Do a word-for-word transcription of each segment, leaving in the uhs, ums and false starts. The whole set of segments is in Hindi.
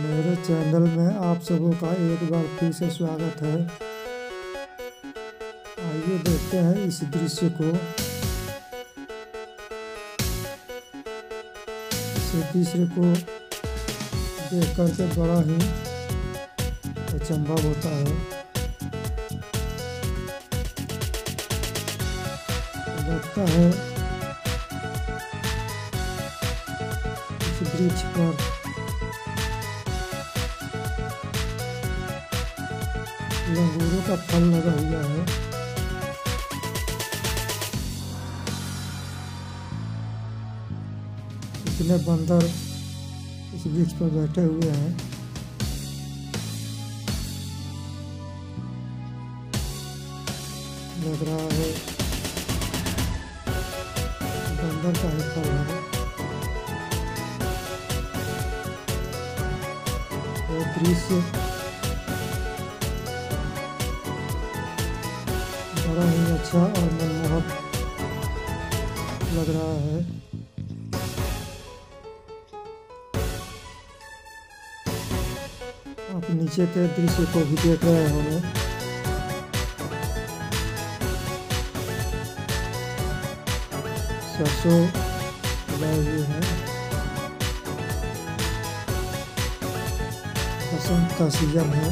मेरे चैनल में आप सबों का एक बार फिर से स्वागत है। आइए देखते हैं इस दृश्य को। इस दृश्य को देख करके बड़ा ही अचंभव होता है। लगता है इस वृक्ष पर लंगूरों का फल लगा हुआ है। कितने बंदर इस वृक्ष पर बैठे हुए हैं। लग रहा है बंदर का ही फल है। और दृश्य बड़ा ही अच्छा और मनमोहक लग रहा है। आप नीचे के दृश्य को भी देख रहे होंगे। सरसों लगाए हुए हैं। बसंत का सीजन है।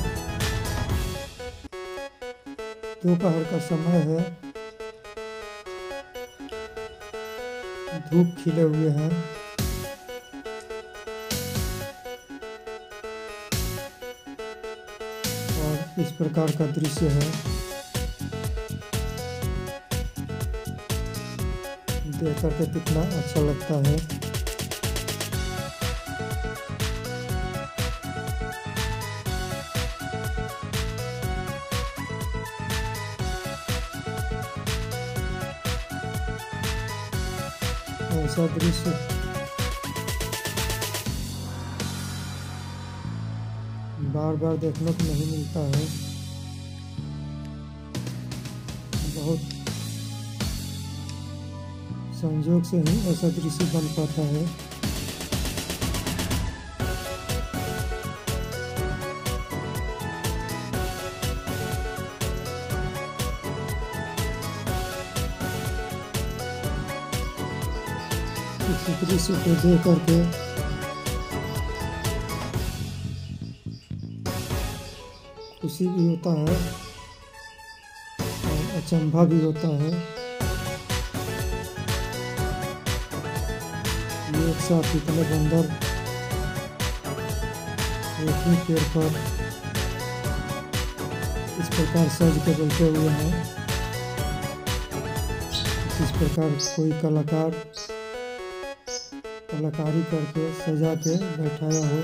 दोपहर का समय है। धूप खिले हुए हैं। और इस प्रकार का दृश्य है। देख करके कितना अच्छा लगता है। ऐसा दृश्य बार बार देखने को नहीं मिलता है। बहुत संयोग से ही ऐसा दृश्य बन पाता है। इस दृश्य को देख करके खुशी भी होता है और अचंभा भी होता है। ये एक साथ इतने बंदर एक ही पेड़ पर इस प्रकार सज के बैठे हुए हैं। इस प्रकार कोई कलाकार कलाकारी करके सजा के बैठाया हो।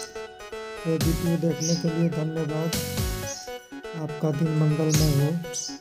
ये वीडियो देखने के लिए धन्यवाद। आपका दिन मंगलमय हो।